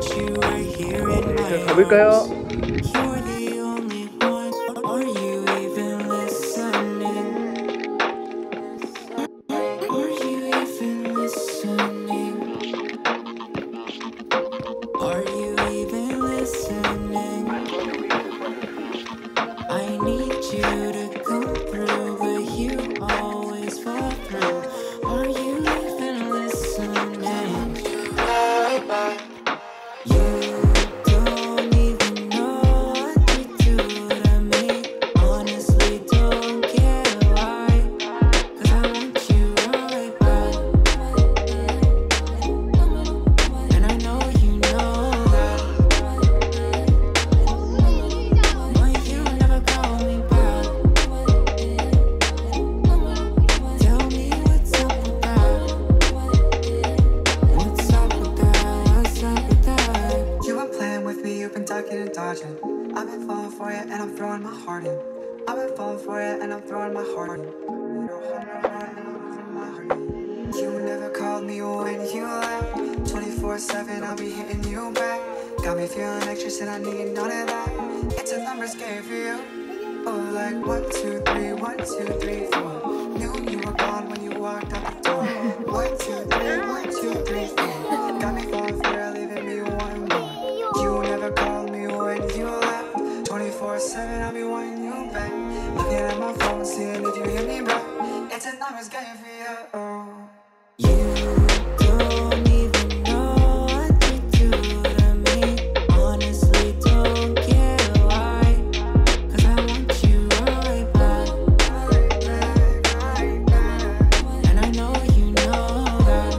자, 가볼까요? I've been falling for you and I'm throwing my heart in. I've been falling for you and I'm throwing my heart in. You never called me when you left. 24/7 I'll be hitting you back. Got me feeling extra, said I need none of that. It's a numbers game for you. Oh, like 1, 2, 3, 1, 2, 3, 4. Knew you were gone when you walked out the door. 1, 2, 3, 1, 2, 3, 4. Got me falling for you, leaving me wanting more. You never called me when you left. 24/7 I'll be wanting you back. Looking at my phone, seeing if you hear me back. It's a numbers game for you. You don't even know what to do to me. Honestly, don't care why. 'Cause I want you right back. And I know you know that.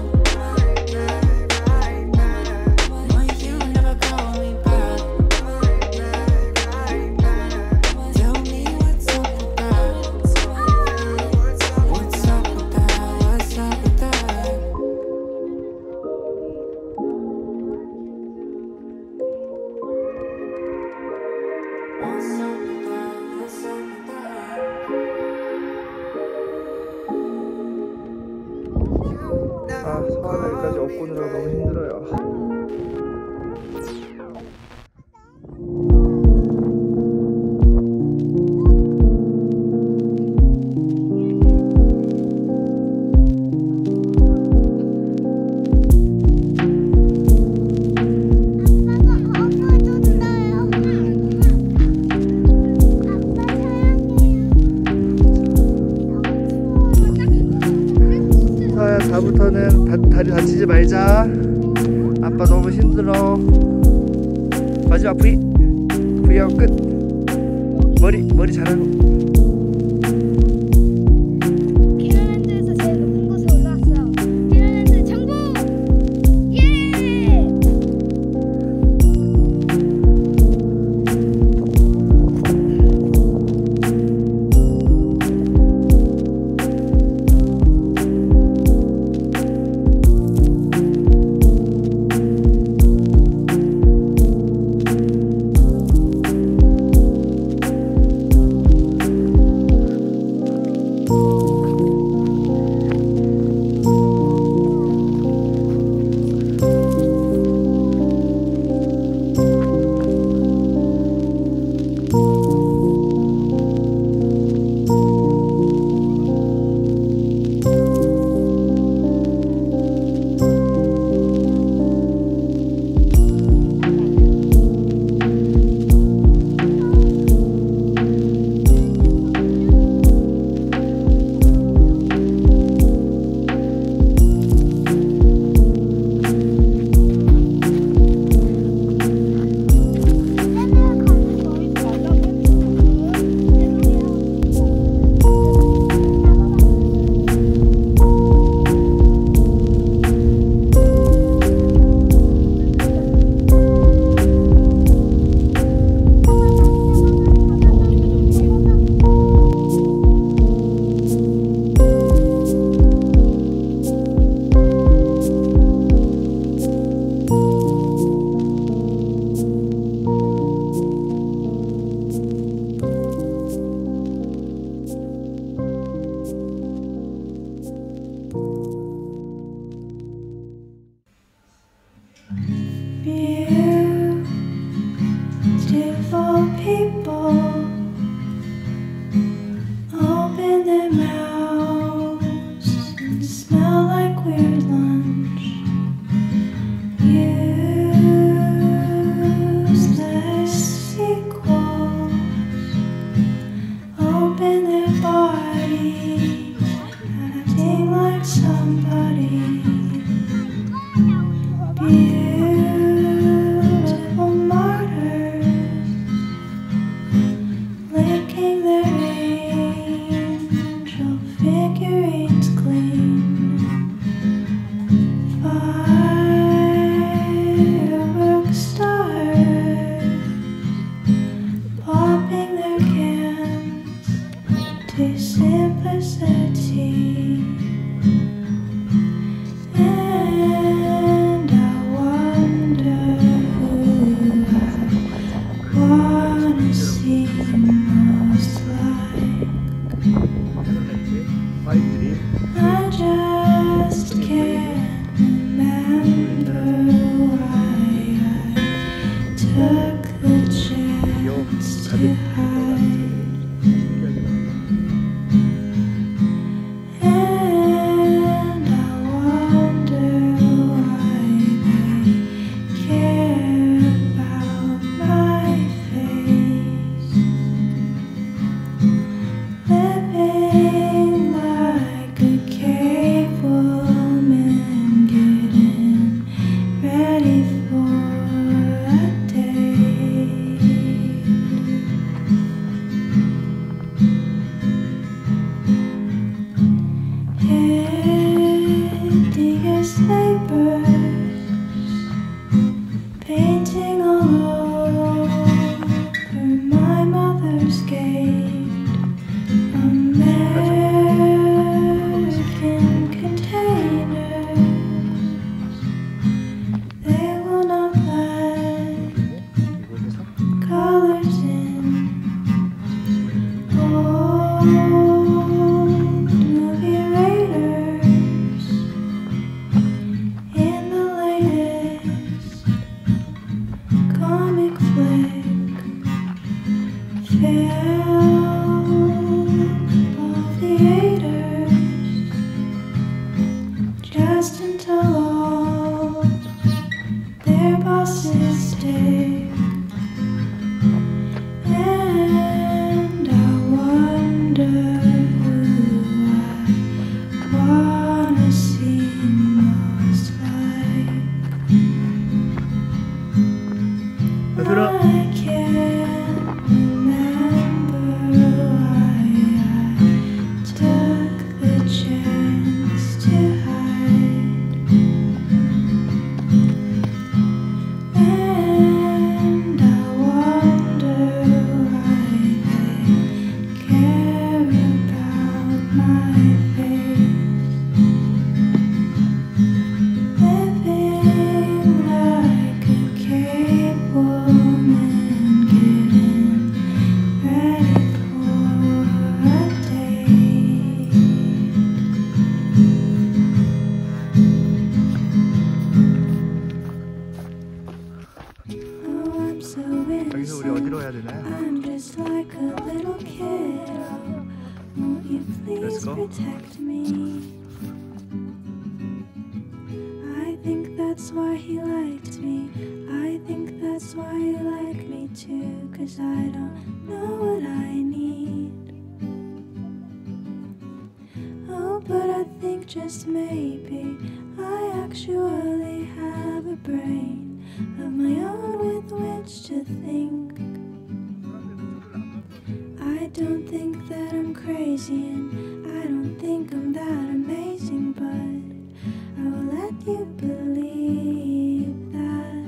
But you never call me back. Tell me what's up with that. What's up with that? What's up with that? 아, 서울 여기까지 업고 오느라고 너무 힘들어요. 서야, 다부터는 다리 다치지 말자. 아빠 너무 힘들어. 마지막 V하고 끝. 머리 잘하고. 피라랜드에서 제일 높은 곳에 올라왔어요. 피라랜드 정복! 예! Yeah. beautiful people open their mouths and smell like weird lunch. Useless sequels open their bodies, acting like somebody. Beautiful martyrs licking their angel figurines clean. Firework stars popping their cans to simplicity. And I wonder who I wanna see most like. I just can't remember why I took the chance to hide. And I wonder why they care about my face. Living like a cave woman, getting ready for a date. Hideous neighbors painting all over my mother's gate. American containers, they will not let colors in. Old movie raiders in the latest comic flick. Film theaters just until all their bosses stick. And I wonder who I wanna see most like. I can't remember why I took the chance to hide. And I wonder why they care about my face. Living like a cave woman, getting ready for a date. Oh, I'm so 여기서 우리 어디로 해야 되나요? I'm just like a little kid. Oh, won't you please Let's go. protect me? I think that's why he liked me. I think that's why you like me too. 'Cause I don't know what I need. Oh, but I think just maybe I actually have a brain of my own with which to think. I don't think that I'm crazy, and I don't think I'm that amazing, but I will let you believe that.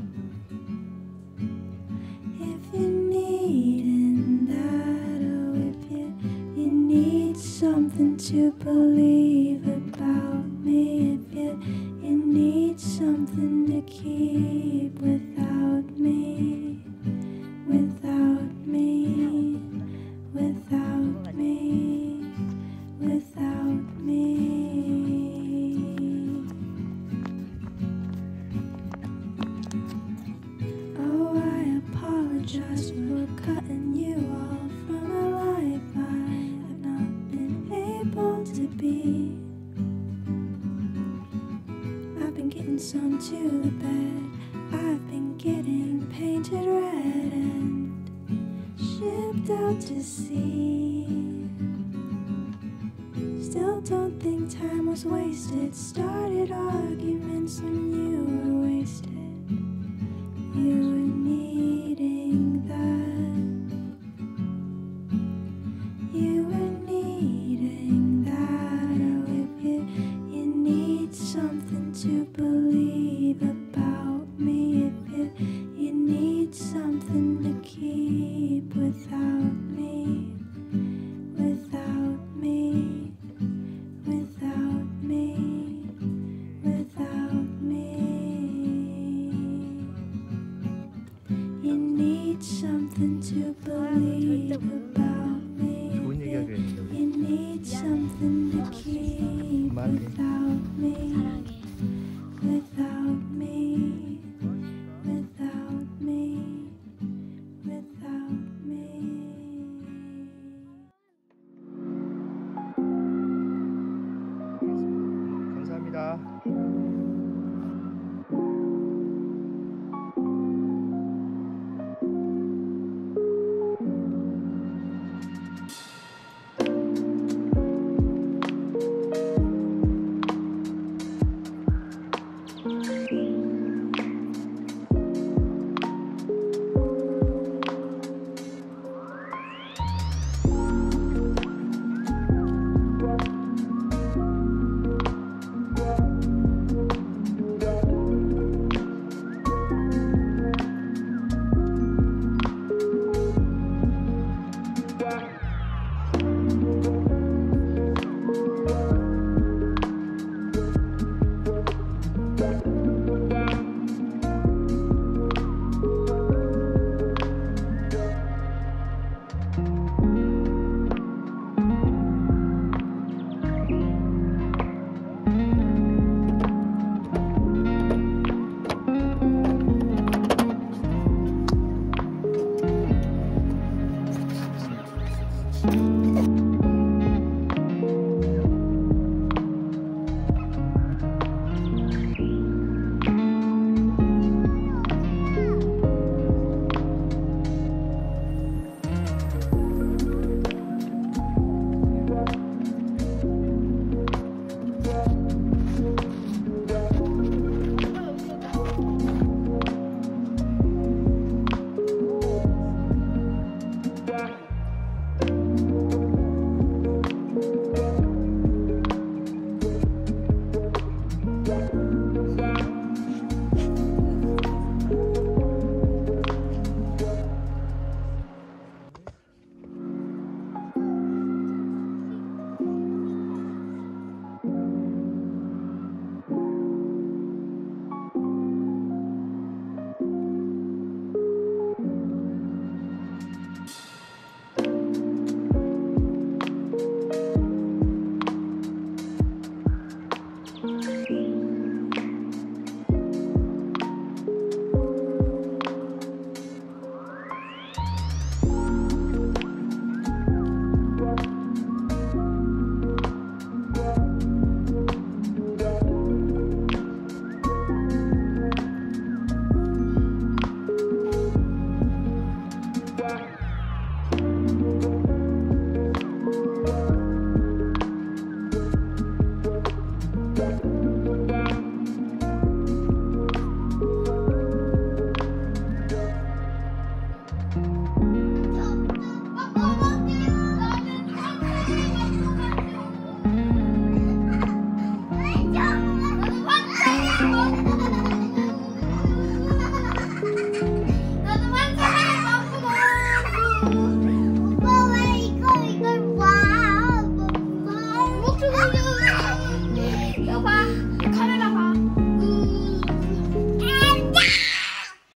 If you need that, oh, if you need something to believe about me, if you need something to keep without me, without me, without me, without me. Oh, I apologize. just for cutting you off from a life I have not been able to be. I've been getting some to the bed, I've been getting painted red and shipped out to sea. Still don't think time was wasted, started arguments when you were wasted. You were needing that. You were needing that. Oh, if you need something to believe about me, if you need something to keep without me, without me, without me, without me. You need something to believe about me. 좋은 얘기 하기로 했는데 You need something to keep without me, without me, without me, without me. 감사합니다. 나도 환장해.